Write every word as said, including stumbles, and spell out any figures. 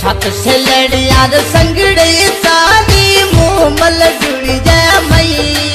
छत से लड़ियार संगड़े सारी मुँह मल जुड़ी जय मैया।